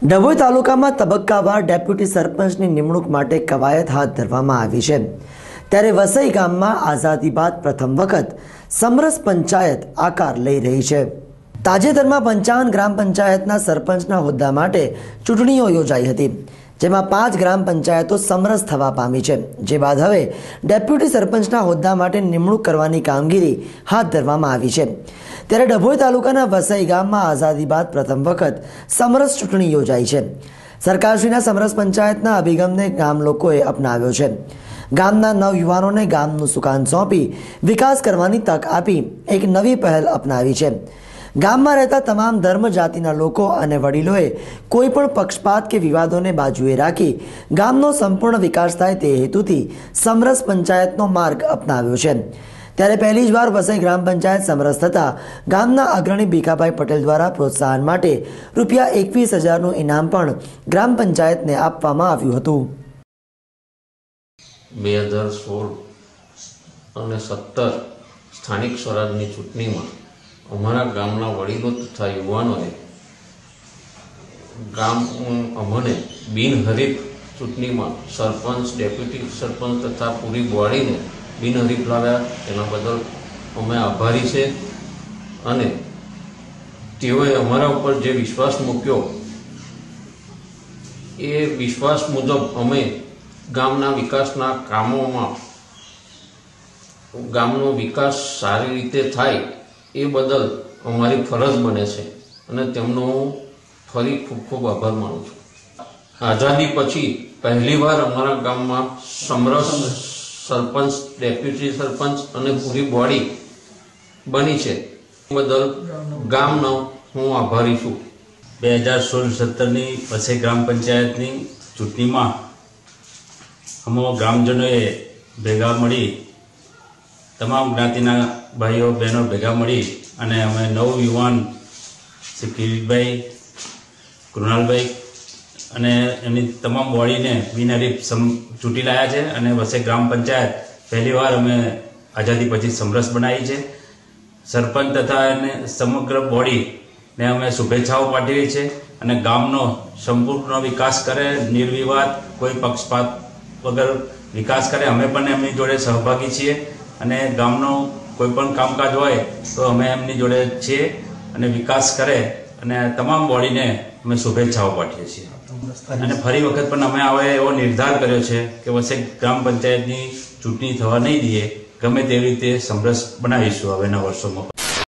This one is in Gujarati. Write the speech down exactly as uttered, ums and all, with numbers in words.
ડભોઈ તાલુકામાં તબક્કાવાર ડેપ્યુટી સરપંચની નિમણૂક માટે કવાયત હાથ ધરવામાં આવી છે। ત્યારે વસઈ ગામમાં આઝાદી બાદ પ્રથમ વખત સમરસ પંચાયત આકાર લઈ રહી છે। તાજેતરમાં પંચાવન ગ્રામ પંચાયતના સરપંચના હોદ્દા માટે ચૂંટણીઓ યોજાઈ હતી, જેમાં પાંચ ગ્રામ પંચાયતો સમરસ થવા પામી છે। જે બાદ હવે ડેપ્યુટી સરપંચના હોદ્દા માટે નિમણૂક કરવાની કામગીરી હાથ ધરવામાં આવી છે। ત્યારે ડભોઈ તાલુકાના વસઈ ગામમાં આઝાદી બાદ પ્રથમ વખત સમરસ ચૂંટણી યોજાઈ છે। સરકારશ્રીના સમરસ પંચાયતના અભિગમને ગામ લોકોએ અપનાવ્યો છે। ગામના નવ યુવાનોને ગામનું સુકાન સોંપી વિકાસ કરવાની તક આપી એક નવી પહેલ અપનાવી છે। ગામમાં રહેતા તમામ ધર્મ જાતિના લોકો અને વડીલોએ કોઈ પણ પક્ષપાત કે વિવાદોને બાજુએ રાખી ગામનો સંપૂર્ણ વિકાસ થાય તે હેતુથી સમરસ પંચાયતનો માર્ગ અપનાવ્યો છે। ત્યારે પહેલી જ વાર વસઈ ગ્રામ પંચાયત સમરસ થતા ગામના અગ્રણી ભીખાભાઈ પટેલ દ્વારા પ્રોત્સાહન માટે રૂપિયા એકવીસ હજારનું ઇનામ પણ ગ્રામ પંચાયતને આપવામાં આવ્યું હતું। બે હજાર સોળ અને સત્તર સ્થાનિક સ્વરાજની ચૂંટણીમાં અમારા ગામના વડીલો તથા યુવાનોએ ગામ અમને બિનહરીફ ચૂંટણીમાં સરપંચ, ડેપ્યુટી સરપંચ તથા પૂરી બોડીને બિનહરીફ લાવ્યા। તેના બદલ અમે આભારી છે અને તેઓએ અમારા ઉપર જે વિશ્વાસ મૂક્યો એ વિશ્વાસ મુજબ અમે ગામના વિકાસના કામોમાં ગામનો વિકાસ સારી રીતે થાય એ બદલ અમારી ફરજ બને છે અને તેમનો હું ફરી ખૂબ ખૂબ આભાર માનું છું। આઝાદી પછી પહેલીવાર અમારા ગામમાં સમરસ સરપંચ, ડેપ્યુટી સરપંચ અને પૂરી બોડી બની છે, બદલ ગામનો હું આભારી છું। બે હજાર સોળ સત્તરની વસઈ ગ્રામ પંચાયતની ચૂંટણીમાં અમો ગ્રામજનોએ ભેગા મળી તમામ જ્ઞાતિના ભાઈઓ બહેનો ભેગા મળી અને અમે નવ યુવાન શ્રી કિરીટભાઈ, કૃણાલભાઈ અને એમની તમામ બોડીને બિનહરીફ ચૂંટી લાયા છે અને વસઈ ગ્રામ પંચાયત પહેલીવાર અમે આઝાદી પછી સમરસ બનાવી છે। સરપંચ તથા એને સમગ્ર બોડીને અમે શુભેચ્છાઓ પાઠવી છે અને ગામનો સંપૂર્ણ વિકાસ કરે, નિર્વિવાદ, કોઈ પક્ષપાત વગર વિકાસ કરે। અમે પણ એમની જોડે સહભાગી છીએ અને ગામનો કોઈ પણ કામકાજ હોય તો અમે એમની જોડે છીએ અને વિકાસ કરે અને તમામ બોડીને અમે શુભેચ્છાઓ પાઠવીએ છીએ। અને ફરી વખત પણ અમે હવે એવો નિર્ધાર કર્યો છે કે વસઈ ગ્રામ પંચાયતની ચૂંટણી થવા નહીં દઈએ, ગમે તેવી રીતે સમરસ બનાવીશું હવેના વર્ષોમાં।